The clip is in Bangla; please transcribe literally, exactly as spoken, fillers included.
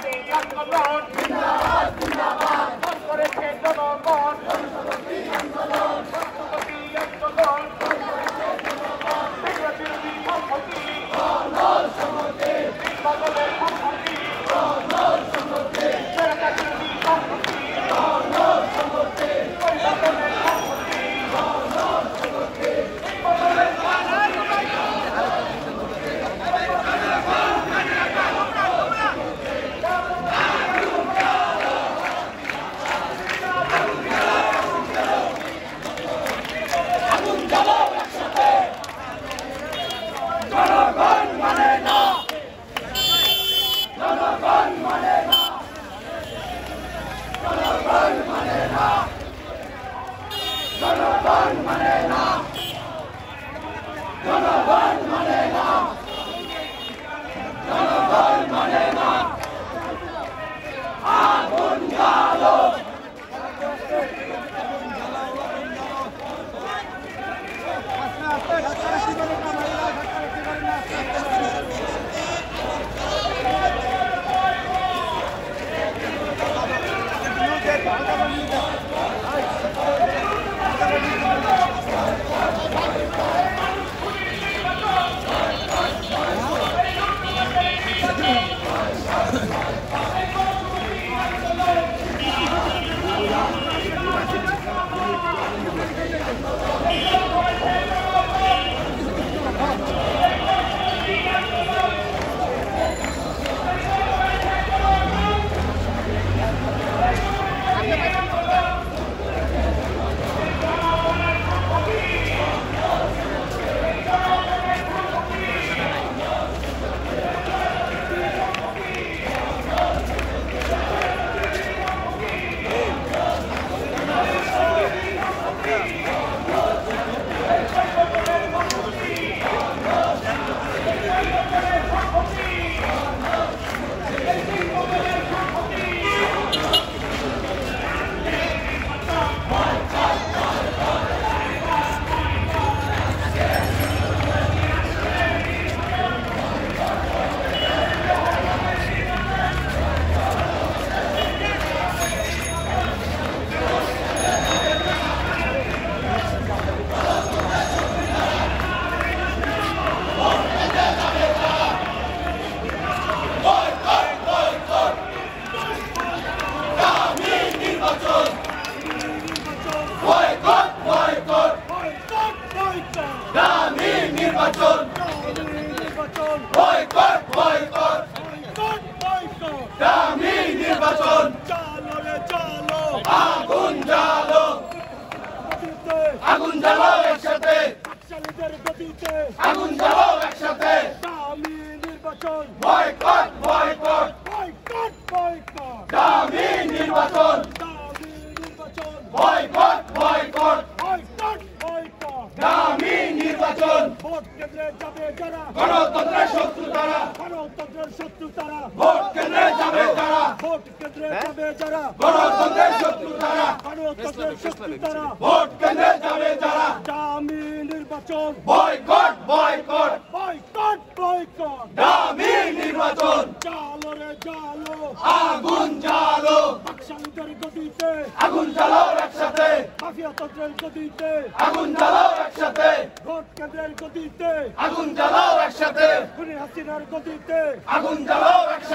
আগুন জ্বালাও একসাথে, আগুন জ্বালাও একসাথে, দামি নির্বাচন বয়কট বয়কট বয়কট বয়কট, দামি নির্বাচন দামি নির্বাচন বয়কট বয়কট, বয়কট বয়কট, দামি নির্বাচন। ভোট কেন্দ্রে যাবে যারা গণতন্ত্রের শত্রু তারা, গণতন্ত্রের শত্রু তারা, ভোট কেন্দ্রে যাবে যারা, ভোট কেন্দ্রে যাবে যারা গণতন্ত্রের শত্রু তারা, গণতন্ত্রের শত্রু তারা, ভোট কেন্দ্রে যাবে যারা, দামি নির্বাচন বয়কট বয়কট, বয়কট বয়কট, দামি নির্বাচন। জালো রে জালো, আগুন জ্বালো, বাকশালীদের গদিতে, আগুন জ্বালাও একসাথে, মাফিয়াতন্ত্রের গদিতে, আগুন জ্বালাও একসাথে, ভোট কেন্দ্রের গদিতে, আগুন জ্বালাও একসাথে, খুনি হাসিনার গদিতে, আগুন জ্বালাও একসাথে।